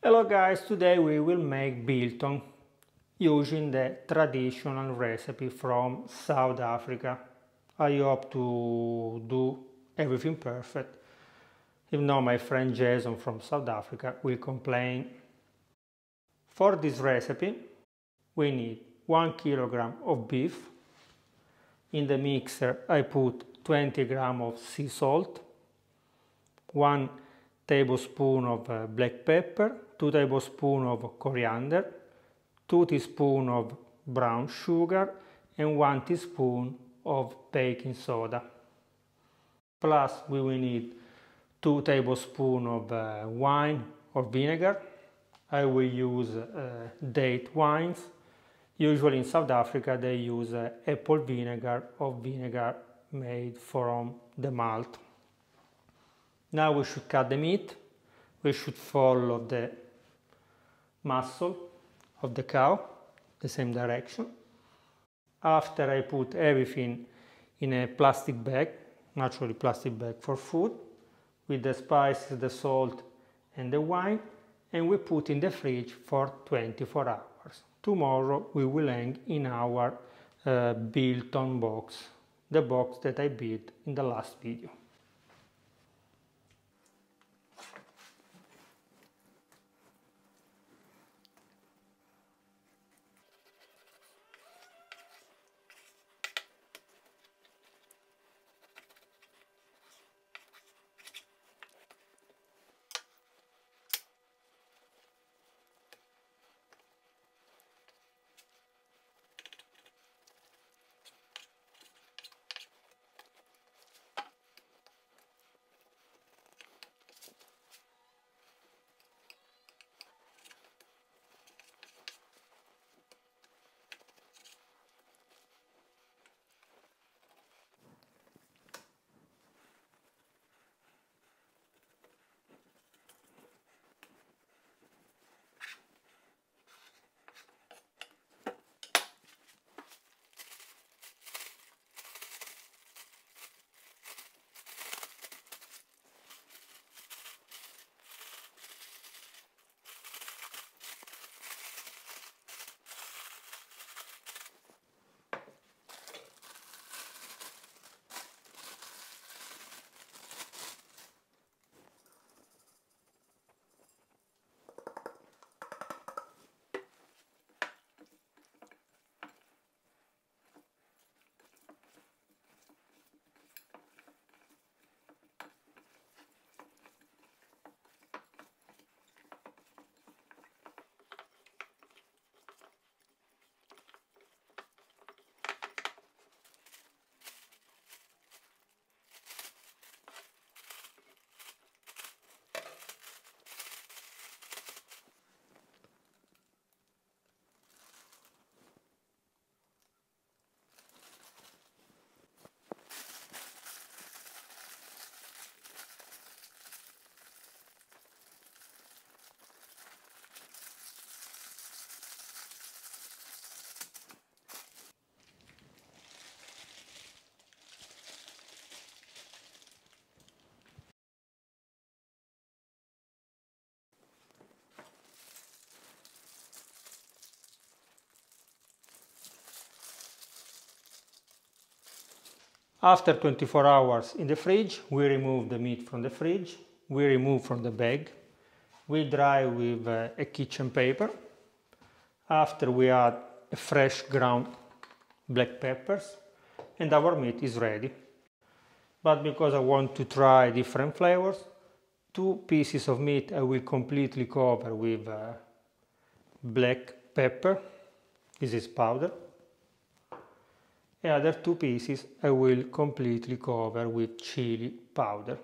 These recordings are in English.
Hello guys, today we will make biltong using the traditional recipe from South Africa. I hope to do everything perfect. If not, my friend Jason from South Africa will complain. For this recipe we need 1 kilogram of beef. In the mixer I put 20 grams of sea salt, 1 tablespoon of black pepper, 2 tablespoons of coriander, 2 teaspoons of brown sugar and 1 teaspoon of baking soda. Plus we will need 2 tablespoons of wine or vinegar. I will use date wines. Usually in South Africa they use apple vinegar or vinegar made from the malt. Now we should cut the meat. We should follow the muscle of the cow, the same direction. After I put everything in a plastic bag, naturally plastic bag for food, with the spices, the salt and the wine, and we put in the fridge for 24 hours. Tomorrow we will hang in our biltong box, the box that I built in the last video. After 24 hours in the fridge, we remove the meat from the fridge, we remove from the bag, we dry with a kitchen paper. After we add a fresh ground black peppers and our meat is ready. But because I want to try different flavors, 2 pieces of meat I will completely cover with black pepper, this is powder. The other 2 pieces I will completely cover with chili powder.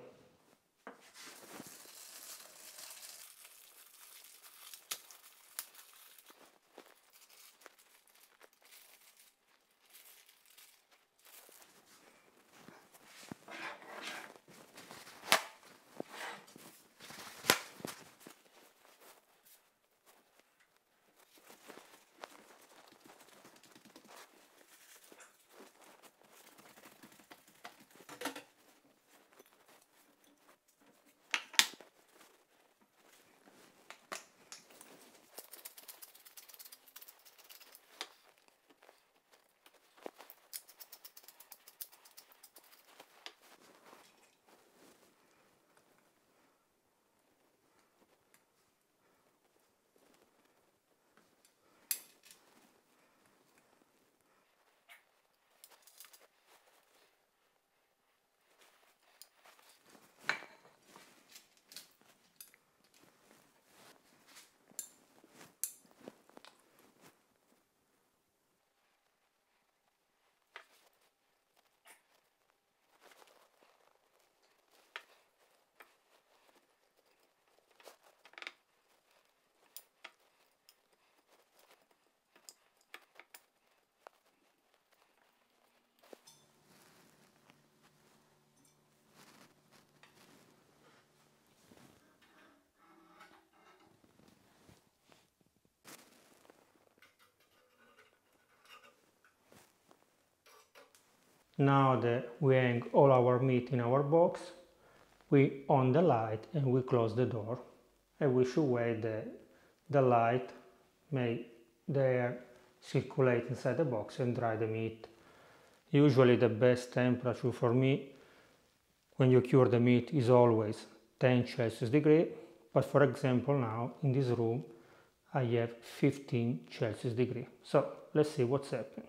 Now that we hang all our meat in our box, we on the light and we close the door, and we should wait that the light may the air circulate inside the box and dry the meat. Usually the best temperature for me when you cure the meat is always 10 Celsius degree, but for example now in this room I have 15 Celsius degree. So let's see what's happening.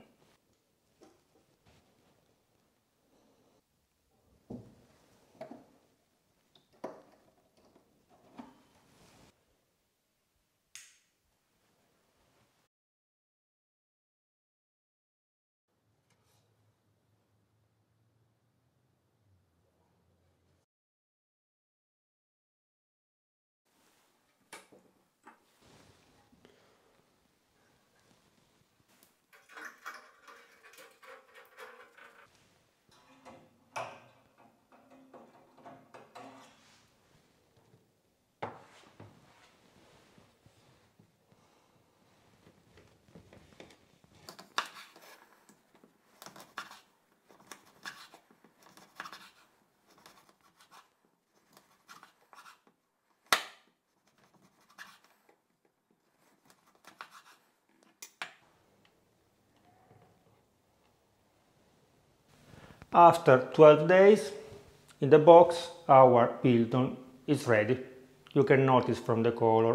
After 12 days in the box, our biltong is ready. You can notice from the color.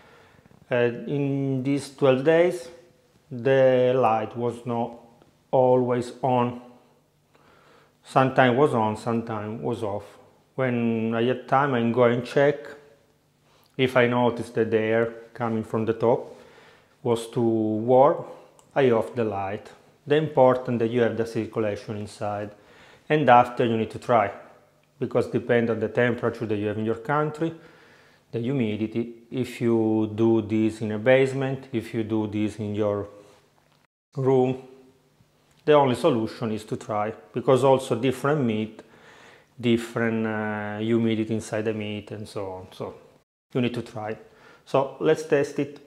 In these 12 days the light was not always on. Sometimes was on, sometimes was off. When I had time I go and check. If I notice that the air coming from the top was too warm, I off the light. The important that you have the circulation inside, and after you need to try, because depend on the temperature that you have in your country, the humidity. If you do this in a basement, if you do this in your room, the only solution is to try, because also different meat, different humidity inside the meat and so on. So you need to try. So let's test it.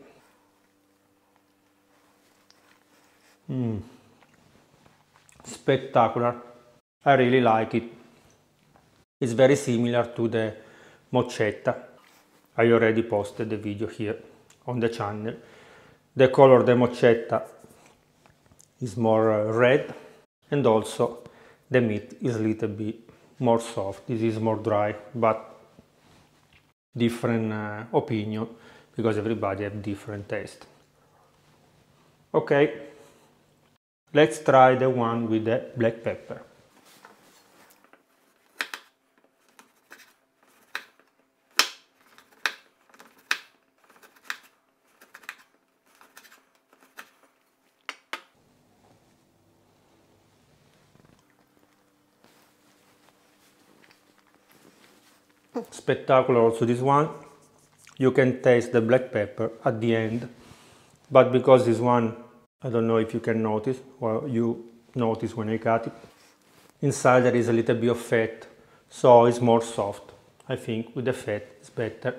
Spectacular. I really like it. It's very similar to the mozzetta. I already posted the video here on the channel. The color of the mozzetta is more red, and also the meat is a little bit more soft. This is more dry, but different opinion, because everybody have different taste. Okay, let's try the one with the black pepper. Spectacular also this one. You can taste the black pepper at the end, but because this one, I don't know if you can notice, or you notice when I cut it, inside there is a little bit of fat, so it's more soft. I think with the fat it's better.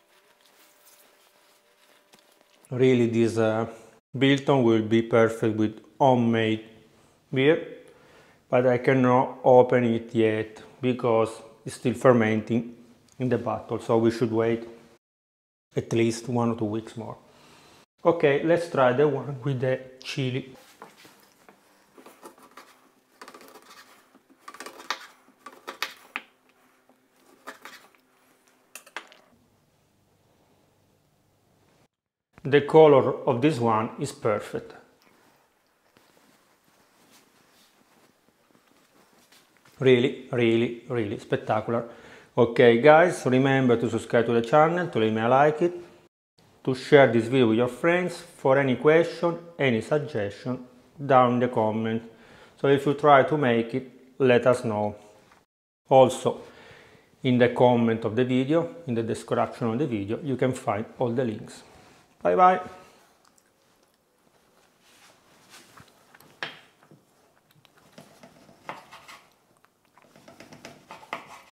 Really this biltong will be perfect with homemade beer, but I cannot open it yet because it's still fermenting in the bottle, so we should wait at least 1 or 2 weeks more. Okay, let's try the one with the chili. The color of this one is perfect. Really spectacular. Okay guys, remember to subscribe to the channel, to leave me a like it, to share this video with your friends. For any question, any suggestion, down in the comments. So if you try to make it, let us know. Also, in the comment of the video, in the description of the video, you can find all the links. Bye bye!